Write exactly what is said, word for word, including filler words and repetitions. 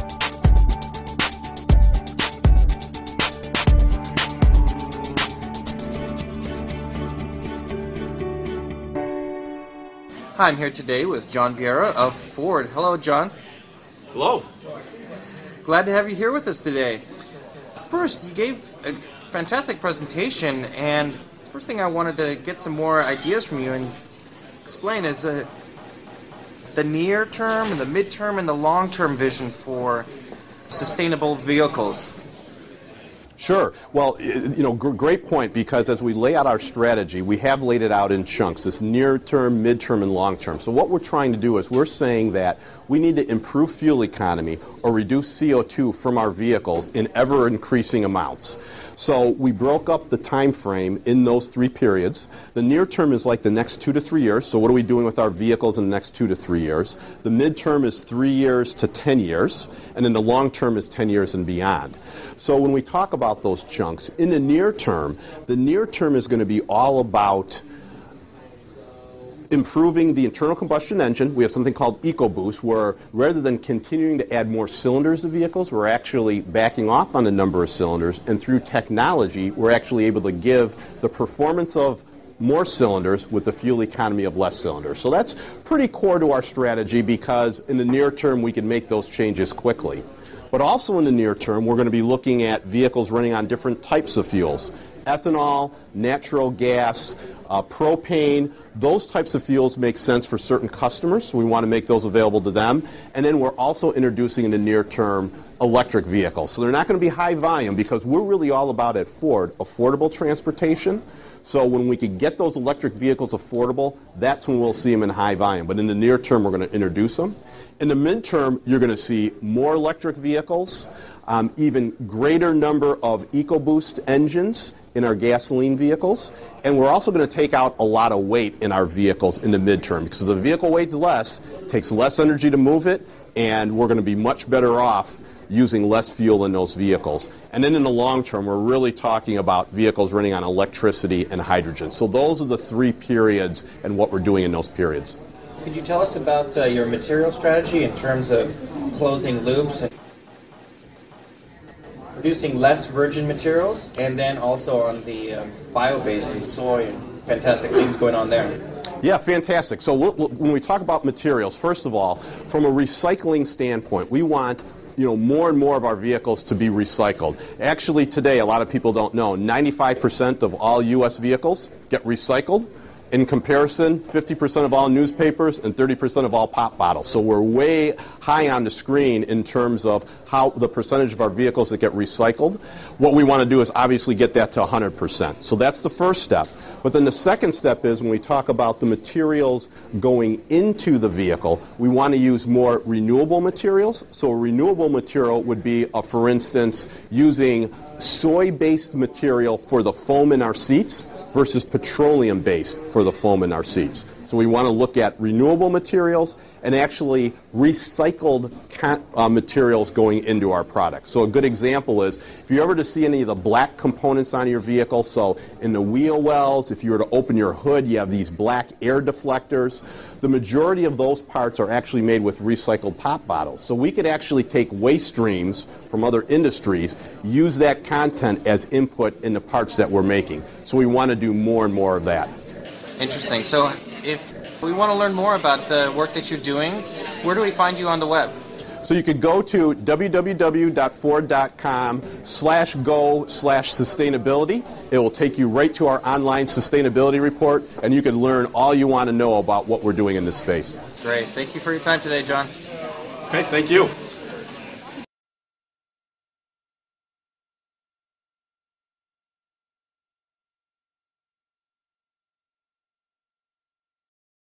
Hi, I'm here today with John Viera of Ford. Hello, John. Hello. Glad to have you here with us today. First, you gave a fantastic presentation, and first thing I wanted to get some more ideas from you and explain is the, the near term, and the mid-term, and the long-term vision for sustainable vehicles. Sure. Well, you know, great point, because as we lay out our strategy, we have laid it out in chunks, this near-term, mid-term, and long-term. So what we're trying to do is we're saying that we need to improve fuel economy or reduce C O two from our vehicles in ever-increasing amounts. So we broke up the time frame in those three periods. The near term is like the next two to three years. So what are we doing with our vehicles in the next two to three years? The midterm is three years to ten years, and then the long term is ten years and beyond. So when we talk about those chunks, in the near term, the near term is going to be all about improving the internal combustion engine. We have something called EcoBoost, where rather than continuing to add more cylinders to vehicles, we're actually backing off on the number of cylinders, and through technology, we're actually able to give the performance of more cylinders with the fuel economy of less cylinders. So that's pretty core to our strategy, because in the near term, we can make those changes quickly. But also in the near term, we're going to be looking at vehicles running on different types of fuels. Ethanol, natural gas, uh, propane, those types of fuels make sense for certain customers, so we want to make those available to them. And then we're also introducing in the near term electric vehicles. So they're not going to be high volume, because we're really all about at Ford affordable transportation. So when we can get those electric vehicles affordable, that's when we'll see them in high volume. But in the near term, we're going to introduce them. In the midterm, you're going to see more electric vehicles, um, even greater number of EcoBoost engines in our gasoline vehicles, and we're also going to take out a lot of weight in our vehicles in the midterm, because if the vehicle weight's less, it takes less energy to move it, and we're going to be much better off using less fuel in those vehicles. And then in the long term, we're really talking about vehicles running on electricity and hydrogen. So those are the three periods and what we're doing in those periods. Could you tell us about uh, your material strategy in terms of closing loops and producing less virgin materials, and then also on the um, biobased and soy and fantastic things going on there? Yeah, fantastic. So we'll, we'll, when we talk about materials, first of all, from a recycling standpoint, we want you know, more and more of our vehicles to be recycled. Actually, today, a lot of people don't know, ninety-five percent of all U S vehicles get recycled. In comparison, fifty percent of all newspapers and thirty percent of all pop bottles. So we're way high on the screen in terms of how the percentage of our vehicles that get recycled. What we want to do is obviously get that to one hundred percent. So that's the first step. But then the second step is when we talk about the materials going into the vehicle, we want to use more renewable materials. So a renewable material would be, uh, for instance, using soy-based material for the foam in our seats versus petroleum-based for the foam in our seats. So we want to look at renewable materials and actually recycled uh, materials going into our products. So a good example is, if you ever to see any of the black components on your vehicle, so in the wheel wells, if you were to open your hood, you have these black air deflectors. The majority of those parts are actually made with recycled pop bottles. So we could actually take waste streams from other industries, use that content as input in the parts that we're making. So we want to do more and more of that. Interesting. So if we want to learn more about the work that you're doing, where do we find you on the web? So you could go to w w w dot ford dot com slash go slash sustainability. It will take you right to our online sustainability report, and you can learn all you want to know about what we're doing in this space. Great. Thank you for your time today, John. Okay, thank you.